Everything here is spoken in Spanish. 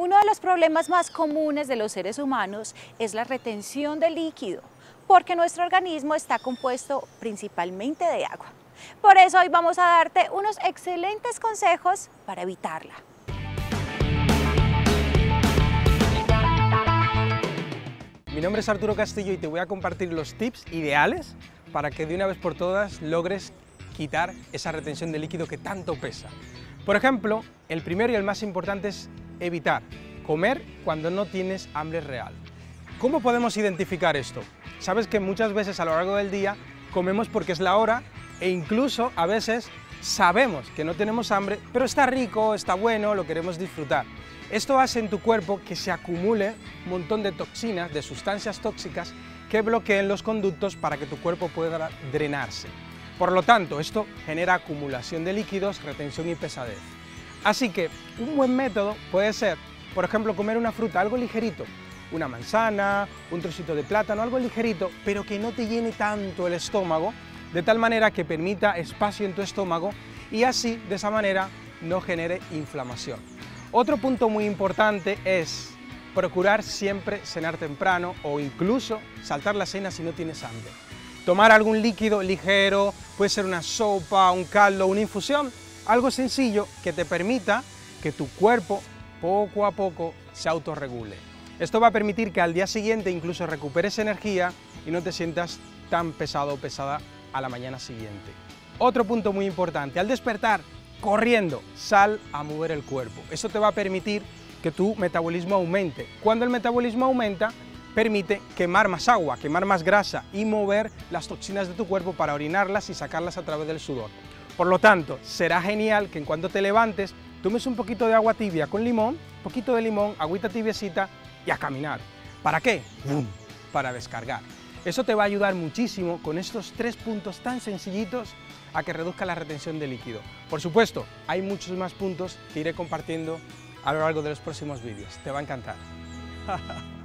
Uno de los problemas más comunes de los seres humanos es la retención de líquido, porque nuestro organismo está compuesto principalmente de agua. Por eso hoy vamos a darte unos excelentes consejos para evitarla. Mi nombre es Arturo Castillo y te voy a compartir los tips ideales para que de una vez por todas logres quitar esa retención de líquido que tanto pesa. Por ejemplo, el primero y el más importante es evitar comer cuando no tienes hambre real. ¿Cómo podemos identificar esto? Sabes que muchas veces a lo largo del día comemos porque es la hora e incluso a veces sabemos que no tenemos hambre, pero está rico, está bueno, lo queremos disfrutar. Esto hace en tu cuerpo que se acumule un montón de toxinas, de sustancias tóxicas que bloqueen los conductos para que tu cuerpo pueda drenarse. Por lo tanto, esto genera acumulación de líquidos, retención y pesadez. Así que un buen método puede ser, por ejemplo, comer una fruta, algo ligerito, una manzana, un trocito de plátano, algo ligerito, pero que no te llene tanto el estómago, de tal manera que permita espacio en tu estómago y así, de esa manera, no genere inflamación. Otro punto muy importante es procurar siempre cenar temprano o incluso saltar la cena si no tienes hambre. Tomar algún líquido ligero, puede ser una sopa, un caldo, una infusión, algo sencillo que te permita que tu cuerpo poco a poco se autorregule. Esto va a permitir que al día siguiente incluso recuperes energía y no te sientas tan pesado o pesada a la mañana siguiente. Otro punto muy importante, al despertar, corriendo, sal a mover el cuerpo. Eso te va a permitir que tu metabolismo aumente. Cuando el metabolismo aumenta, permite quemar más agua, quemar más grasa y mover las toxinas de tu cuerpo para orinarlas y sacarlas a través del sudor. Por lo tanto, será genial que en cuanto te levantes, tomes un poquito de agua tibia con limón, un poquito de limón, agüita tibiecita y a caminar. ¿Para qué? ¡Bum! Para descargar. Eso te va a ayudar muchísimo con estos 3 puntos tan sencillitos a que reduzca la retención de líquido. Por supuesto, hay muchos más puntos que iré compartiendo a lo largo de los próximos vídeos. Te va a encantar.